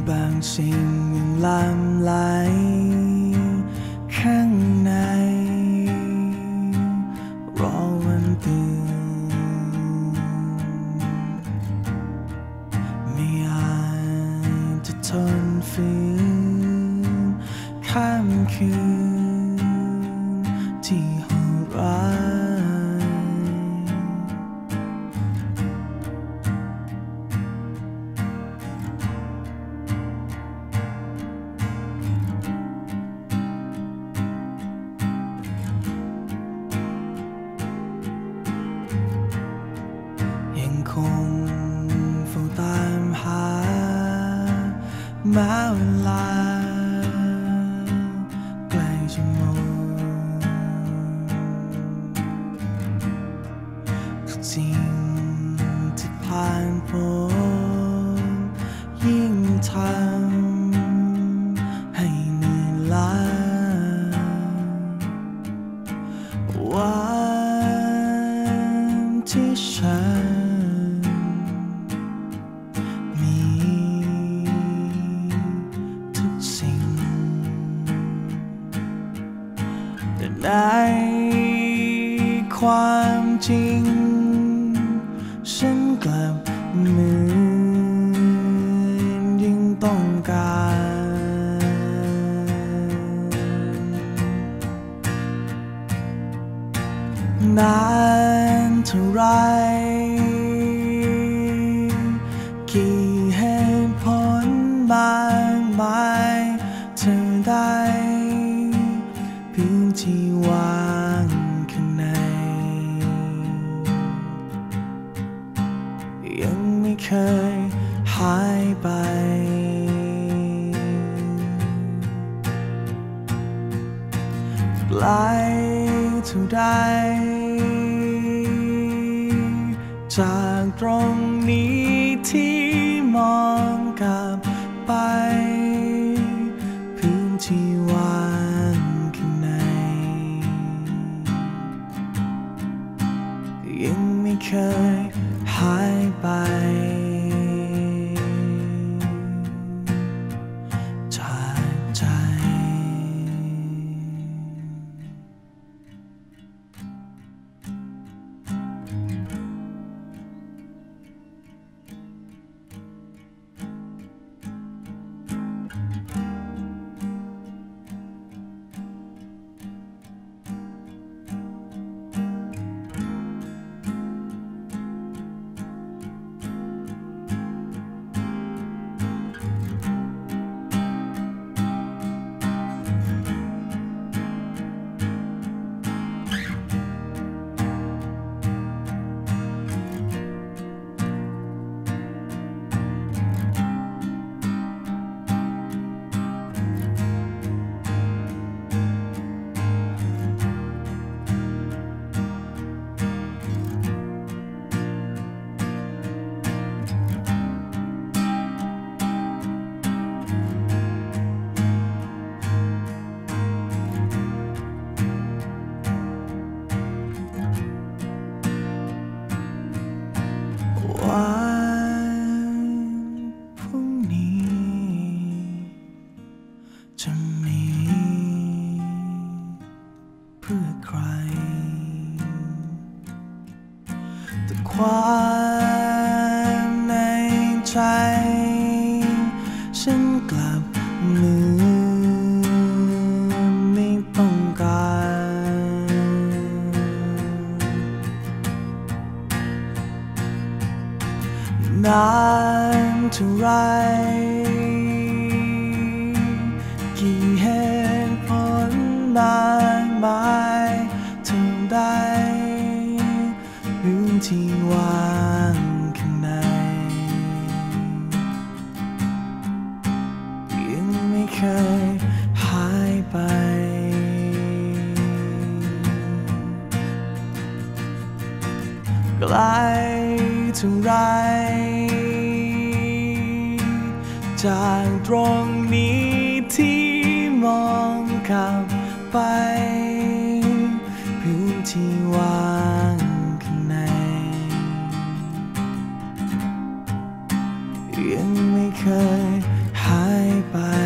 บางสิ่งยังลำไหลข้างในรอวันตื่นไม่อาจจะทนฝืนข้ามคืนที่โหดร้ายยังคงเฝ้าตามหาแม้เวลาใกล้จะหมดทุกสิ่งที่ผ่านพ้นยิ่งทำให้เหนื่อยล้าวันที่ฉันมีทุกสิ่งแต่ในความจริงฉันกลับเหมือนยิ่งต้องการนานเท่าไรกี่เหตุผลมากมายเธอได้พื้นที่ว่างข้างในยังไม่เคยหายไปไกลเท่าใดจากตรงนี้ที่มองกลับไปพื้นที่ว่างข้างในยังไม่เคยหายไปจากใจวันพรุ่งนี้จะมีเพื่อใครแต่ความในใจฉันกลับมือไม่ต้องการนานเท่าไรกี่เหตุผลมากมายเท่าใดพื้นที่ว่างข้างในยังไม่เคยหายไปไกลเท่าไรจากตรงนี้ที่มองกลับไปพื้นที่ว่างข้างใน ยังไม่เคยหหายไป